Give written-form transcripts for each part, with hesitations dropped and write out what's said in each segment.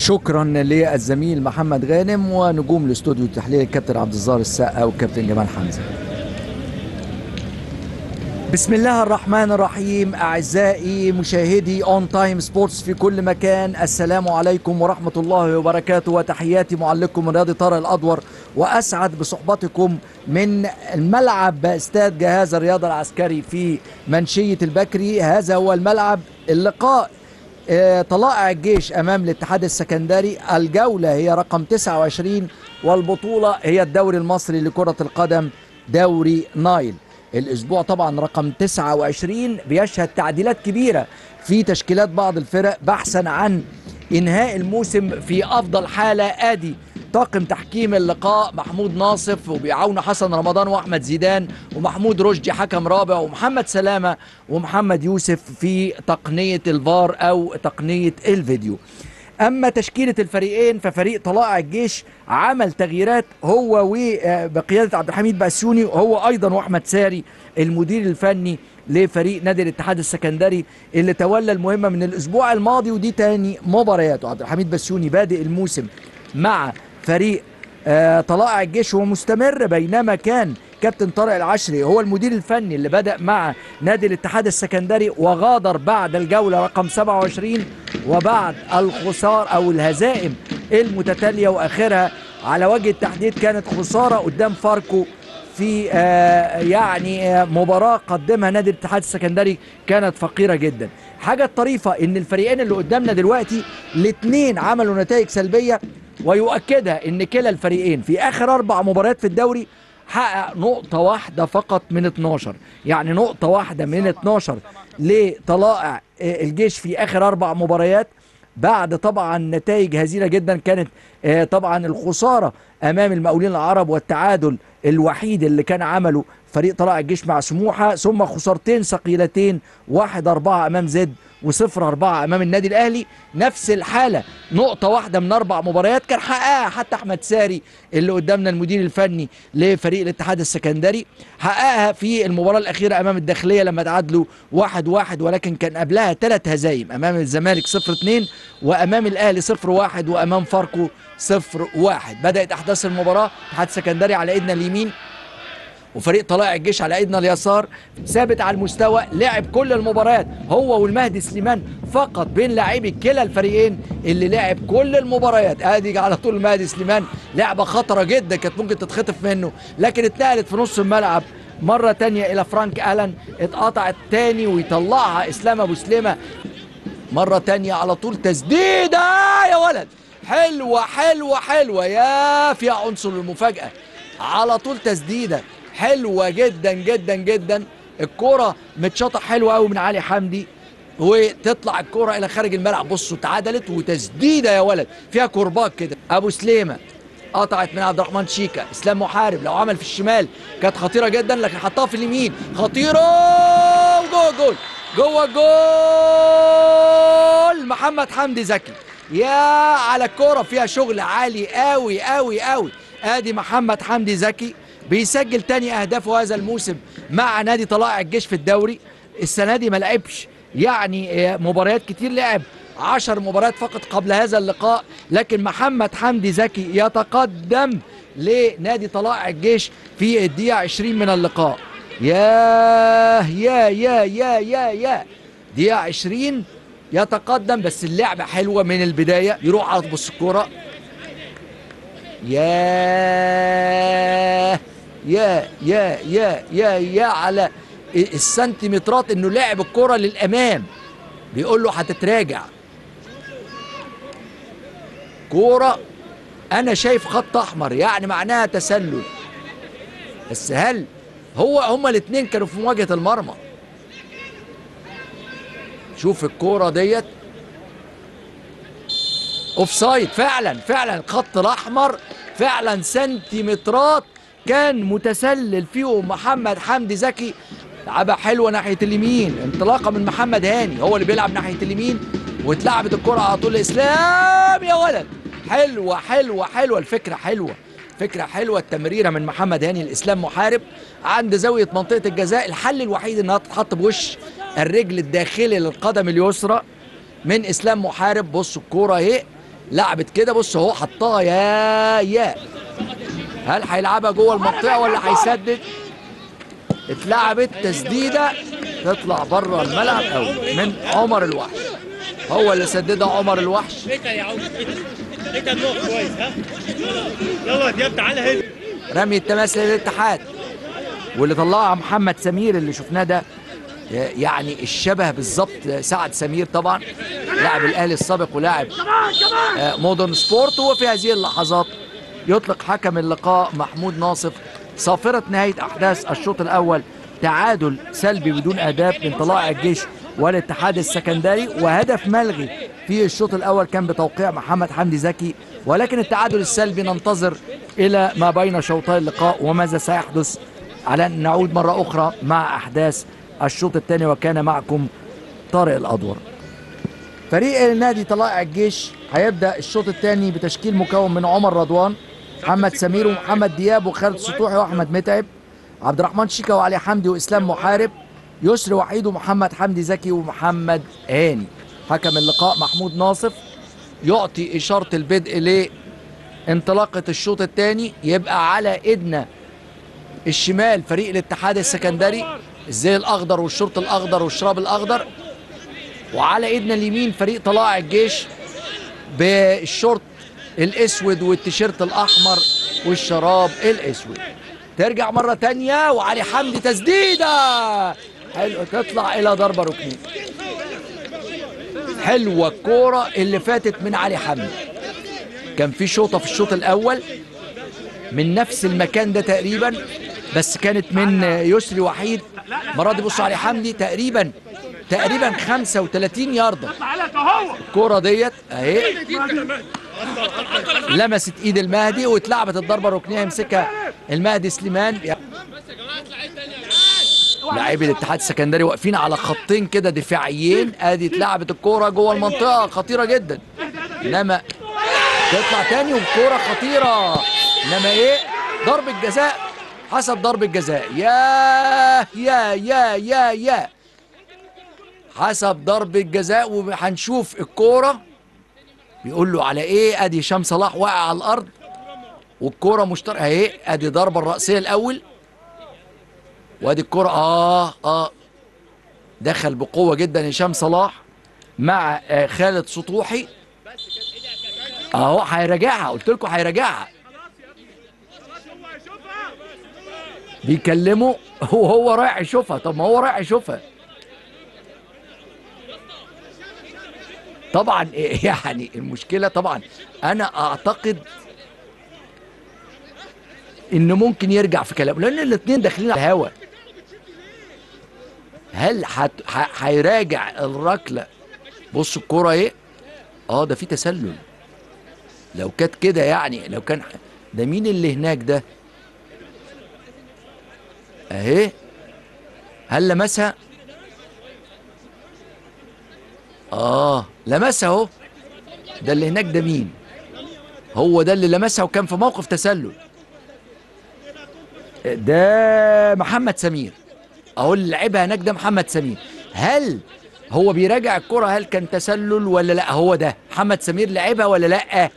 شكرا للزميل محمد غانم ونجوم الاستوديو التحليلي الكابتن عبد الظاهر السقا والكابتن جمال حمزه. بسم الله الرحمن الرحيم. اعزائي مشاهدي اون تايم سبورتس في كل مكان، السلام عليكم ورحمه الله وبركاته، وتحياتي معلقكم الرياضي طارق الادور، واسعد بصحبتكم من الملعب استاد جهاز الرياضه العسكري في منشيه البكري. هذا هو الملعب. اللقاء طلائع الجيش امام الاتحاد السكندري، الجوله هي رقم 29 والبطوله هي الدوري المصري لكره القدم دوري نايل. الاسبوع طبعا رقم 29 بيشهد تعديلات كبيره في تشكيلات بعض الفرق بحثا عن انهاء الموسم في افضل حاله. ادي طاقم تحكيم اللقاء: محمود ناصف وبيعاونه حسن رمضان واحمد زيدان ومحمود رشدي حكم رابع ومحمد سلامه ومحمد يوسف في تقنيه الفار او تقنيه الفيديو. اما تشكيله الفريقين ففريق طلائع الجيش عمل تغييرات هو وبقياده عبد الحميد باسيوني، وهو ايضا واحمد ساري المدير الفني لفريق نادي الاتحاد السكندري اللي تولى المهمه من الاسبوع الماضي، ودي تاني مبارياته. عبد الحميد باسيوني بادئ الموسم مع فريق طلائع الجيش ومستمر، بينما كان كابتن طارق العشري هو المدير الفني اللي بدأ مع نادي الاتحاد السكندري وغادر بعد الجولة رقم 27 وبعد الخسارة أو الهزائم المتتالية، وآخرها على وجه التحديد كانت خسارة قدام فاركو في يعني مباراة قدمها نادي الاتحاد السكندري كانت فقيرة جدا. حاجة الطريفة ان الفريقين اللي قدامنا دلوقتي الاثنين عملوا نتائج سلبية، ويؤكدها ان كلا الفريقين في اخر 4 مباريات في الدوري حقق نقطة واحدة فقط من 12، يعني نقطة واحدة من 12 لطلائع الجيش في اخر 4 مباريات، بعد طبعا نتائج هزيلة جدا كانت طبعا الخسارة امام المقاولين العرب والتعادل الوحيد اللي كان عمله فريق طلائع الجيش مع سموحة، ثم خسارتين ثقيلتين 1-4 امام زد و0-4 امام النادي الاهلي. نفس الحالة نقطة واحدة من 4 مباريات كان حققها حتى احمد ساري اللي قدامنا المدير الفني لفريق الاتحاد السكندري، حققها في المباراة الاخيرة امام الداخلية لما تعادلوا 1-1، ولكن كان قبلها 3 هزايم امام الزمالك 0-2 وامام الاهلي 0-1 وامام فاركو 0-1. بدأت احداث المباراة الاتحاد السكندري على ايدنا اليمين وفريق طلائع الجيش على ايدنا اليسار، ثابت على المستوى، لعب كل المباريات هو والمهدي سليمان فقط بين لاعبي كلا الفريقين اللي لعب كل المباريات. ادي على طول المهدي سليمان لعبه خطره جدا كانت ممكن تتخطف منه، لكن اتنقلت في نص الملعب مره تانية الى فرانك الان، اتقطعت تاني ويطلعها اسلام ابو سليمه مره تانية على طول تسديده يا ولد، حلوه حلوه حلوه، يا فيها عنصر المفاجاه، على طول تسديده حلوه جدا جدا جدا. الكوره متشاطه حلوه قوي من علي حمدي وتطلع الكوره الى خارج الملعب. بصوا اتعدلت وتسديده يا ولد فيها كرباج كده. ابو سليمه قطعت من عبد الرحمن شيكا، اسلام محارب لو عمل في الشمال كانت خطيره جدا لكن حطها في اليمين خطيره، جوه جول جوه جول محمد حمدي زكي. يا على الكوره فيها شغل عالي قوي قوي قوي. ادي محمد حمدي زكي بيسجل تاني اهدافه هذا الموسم مع نادي طلائع الجيش في الدوري. السنه دي ما لعبش يعني مباريات كتير، لعب 10 مباريات فقط قبل هذا اللقاء، لكن محمد حمدي زكي يتقدم لنادي طلائع الجيش في الدقيقه 20 من اللقاء. يا يا يا يا يا يا دقيقه 20 يتقدم، بس اللعبه حلوه من البدايه، يروح على بص الكوره يا يا يا يا يا يا على السنتيمترات انه لعب الكرة للامام، بيقول له هتتراجع. كورة انا شايف خط احمر يعني معناها تسلل، بس هل هما الاثنين كانوا في مواجهة المرمى؟ شوف الكورة ديت اوف سايد فعلا فعلا، الخط الاحمر فعلا سنتيمترات كان متسلل فيهم محمد حمدي زكي. لعبها حلوه ناحيه اليمين، انطلاقه من محمد هاني هو اللي بيلعب ناحيه اليمين، واتلعبت الكره على طول لاسلام يا ولد. حلوه حلوه حلوه، الفكره حلوه، فكره حلوه. التمريره من محمد هاني لاسلام محارب عند زاويه منطقه الجزاء، الحل الوحيد انها تتحط بوش الرجل الداخلي للقدم اليسرى من اسلام محارب. بصوا الكوره اهي لعبت كده، بص اهو حطها يا هل هيلعبها جوه المنطقه ولا هيسدد؟ اتلعبت تسديده تطلع بره الملعب قوي من عمر الوحش، هو اللي سددها عمر الوحش. كويس ها. يلا يا دياب تعالى هنا. رمي التماس للاتحاد واللي طلعها محمد سمير اللي شفناه ده، يعني الشبه بالظبط سعد سمير طبعا لاعب الاهلي السابق ولاعب مودرن سبورت. وفي هذه اللحظات يطلق حكم اللقاء محمود ناصف صافرة نهاية أحداث الشوط الأول، تعادل سلبي بدون أهداف من طلائع الجيش والاتحاد السكندري، وهدف ملغي في الشوط الأول كان بتوقيع محمد حمدي زكي. ولكن التعادل السلبي ننتظر إلى ما بين شوطي اللقاء وماذا سيحدث، على أن نعود مرة أخرى مع أحداث الشوط الثاني. وكان معكم طارق الأدور. فريق النادي طلائع الجيش هيبدأ الشوط الثاني بتشكيل مكون من عمر رضوان، محمد سمير ومحمد دياب وخالد سطوحي واحمد متعب، عبد الرحمن شيكا وعلي حمدي واسلام محارب، يسري وحيد ومحمد حمدي زكي ومحمد هاني. حكم اللقاء محمود ناصف يعطي اشاره البدء لانطلاقه الشوط الثاني. يبقى على ايدنا الشمال فريق الاتحاد السكندري الزي الاخضر والشرط الاخضر والشراب الاخضر، وعلى ايدنا اليمين فريق طلائع الجيش بالشورت الاسود والتيشيرت الاحمر والشراب الاسود. ترجع مره تانية وعلي حمدي تسديده حلو تطلع الى ضربه ركنيه. حلوه الكوره اللي فاتت من علي حمدي. كان في شوطه في الشوط الاول من نفس المكان ده تقريبا، بس كانت من يسري وحيد. المره دي بص علي حمدي تقريبا 35 يارده. الكوره ديت اهي لمست ايد المهدي واتلعبت الضربه الركنيه، يمسكها المهدي سليمان. لاعبي الاتحاد السكندري واقفين على خطين كده دفاعيين. ادي اتلعبت الكوره جوه المنطقه خطيره جدا، انما تطلع تاني والكوره خطيره، انما ايه ضربه جزاء حسب ضربه جزاء. يا حسب ضربه جزاء. وهنشوف الكوره بيقول له على ايه. ادي هشام صلاح واقع على الارض والكوره مشتركه اهي. ادي ضربه الرأسيه الاول، وادي الكوره دخل بقوه جدا هشام صلاح مع خالد سطوحي اهو. هيراجعها، قلت لكم هيراجعها. بيكلمه وهو رايح يشوفها. طب ما هو رايح يشوفها طبعا. يعني المشكله طبعا انا اعتقد ان ممكن يرجع في كلامه، لان الاثنين داخلين على الهوا. هل هيراجع الركله؟ بص الكوره ايه. ده في تسلل. لو كانت كده يعني، لو كان ده مين اللي هناك ده اهي. هل لمسها؟ لمسها اهو. ده اللي هناك ده مين؟ هو ده اللي لمسها وكان في موقف تسلل. ده محمد سمير اهو اللي لعبها هناك، ده محمد سمير. هل هو بيراجع الكرة هل كان تسلل ولا لا؟ هو ده محمد سمير لعبها ولا لا؟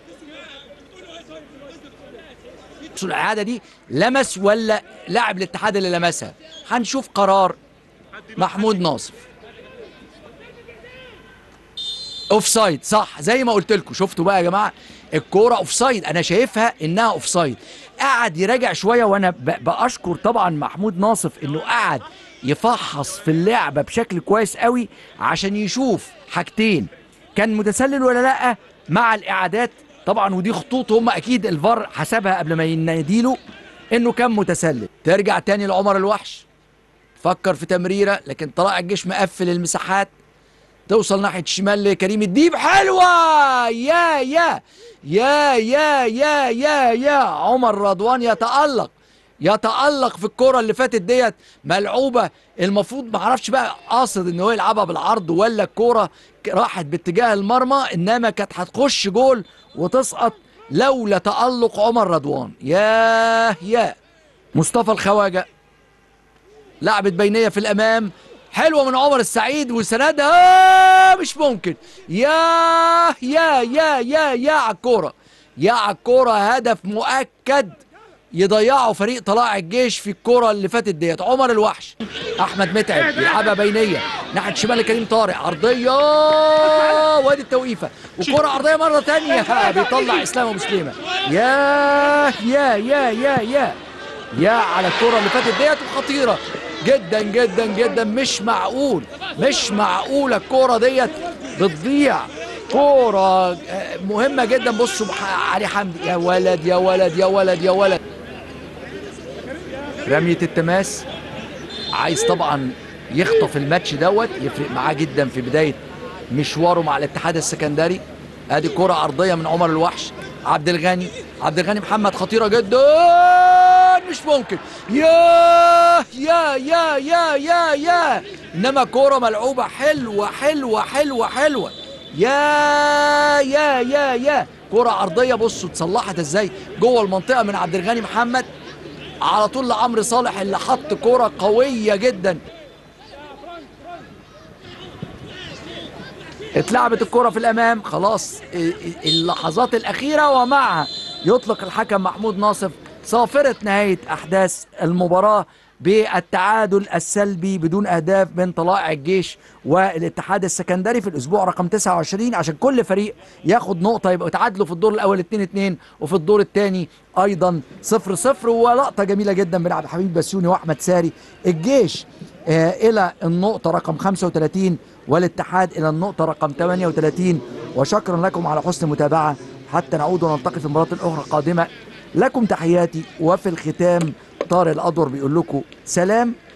الإعادة دي لمس ولا لاعب الاتحاد اللي لمسها؟ هنشوف قرار محمود ناصف. اوف سايد صح زي ما قلت لكم. شفتوا بقى يا جماعه الكوره اوف سايد، انا شايفها انها اوف سايد. قعد يراجع شويه، وانا باشكر طبعا محمود ناصف انه قعد يفحص في اللعبه بشكل كويس قوي عشان يشوف حاجتين، كان متسلل ولا لا مع الاعادات طبعا. ودي خطوط هم اكيد الفار حسبها قبل ما يناديله انه كان متسلل. ترجع تاني لعمر الوحش، فكر في تمريره لكن طلائع الجيش مقفل المساحات. توصل ناحيه الشمال لكريم الديب، حلوه. يا عمر رضوان يتألق في الكرة اللي فاتت ديت. ملعوبه المفروض، ما اعرفش بقى قاصد ان هو يلعبها بالعرض ولا الكرة راحت باتجاه المرمى، انما كانت هتخش جول وتسقط لولا تألق عمر رضوان. يا مصطفى الخواجه لعبت بينيه في الامام، حلوه من عمر السعيد وسندها مش ممكن. يا على الكوره، يا على الكوره، هدف مؤكد يضيعه فريق طلائع الجيش في الكوره اللي فاتت ديت. عمر الوحش، احمد متعب بيلعبها بينيه ناحيه شمال كريم طارق، عرضيه وادي التوقيفه، وكوره عرضيه مره ثانيه بيطلع اسلام ابو سليمه. يا على الكوره اللي فاتت ديت وخطيره جدا جدا جدا. مش معقول الكوره ديت بتضيع، كوره مهمه جدا. بصوا علي حمدي، يا ولد يا ولد يا ولد يا ولد. رميه التماس، عايز طبعا يخطف الماتش دوت، يفرق معاه جدا في بدايه مشواره مع الاتحاد السكندري. ادي كرة عرضيه من عمر الوحش، عبد الغني محمد، خطيره جدا مش ممكن. يا انما كرة ملعوبه حلوه. يا كرة عرضيه، بصوا اتصلحت ازاي جوه المنطقه من عبد الغني محمد على طول لعمرو صالح اللي حط كرة قويه جدا. اتلعبت الكرة في الامام، خلاص اللحظات الاخيرة ومعها يطلق الحكم محمود ناصف صافرة نهاية احداث المباراة بالتعادل السلبي بدون اهداف بين طلائع الجيش والاتحاد السكندري في الاسبوع رقم 29، عشان كل فريق ياخد نقطة يبقوا تعادلوا في الدور الاول 2-2 وفي الدور الثاني ايضا 0-0. ولقطة جميلة جدا من عبد الحميد بسيوني واحمد ساري. الجيش الى النقطة رقم 35 والاتحاد الى النقطة رقم 38. وشكرا لكم على حسن المتابعة، حتى نعود ونلتقي في مباراة اخرى قادمة. لكم تحياتي، وفي الختام طارق الأدور بيقول لكم سلام.